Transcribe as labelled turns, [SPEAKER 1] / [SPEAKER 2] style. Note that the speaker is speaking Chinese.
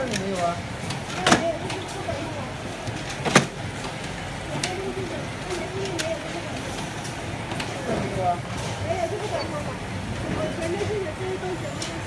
[SPEAKER 1] 儿你没有啊？这个没有啊？
[SPEAKER 2] 没有，这个短号码。我前面是有这些东西。